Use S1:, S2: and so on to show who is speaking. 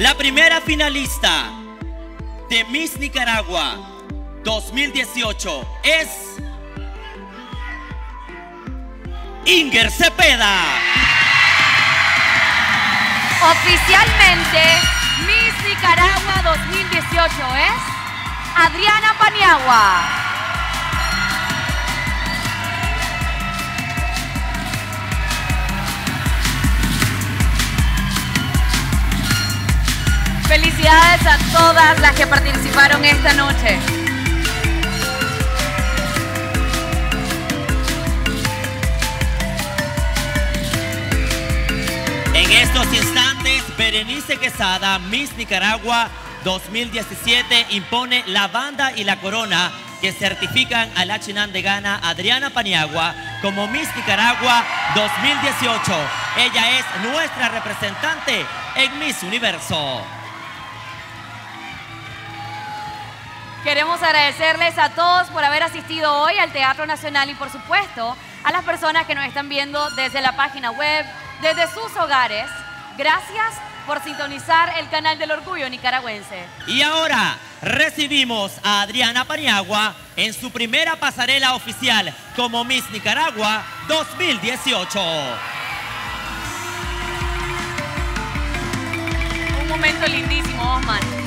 S1: La primera finalista de Miss Nicaragua 2018 es Inger Cepeda.
S2: Oficialmente, Miss Nicaragua 2018 es Adriana Paniagua. Felicidades a todas las que participaron esta noche.
S1: En estos instantes, Berenice Quesada, Miss Nicaragua 2017, impone la banda y la corona que certifican a la chinandegana Adriana Paniagua como Miss Nicaragua 2018. Ella es nuestra representante en Miss Universo.
S2: Queremos agradecerles a todos por haber asistido hoy al Teatro Nacional y, por supuesto, a las personas que nos están viendo desde la página web, desde sus hogares. Gracias por sintonizar el canal del Orgullo Nicaragüense.
S1: Y ahora recibimos a Adriana Paniagua en su primera pasarela oficial como Miss Nicaragua 2018.
S2: Un momento lindísimo, Osman.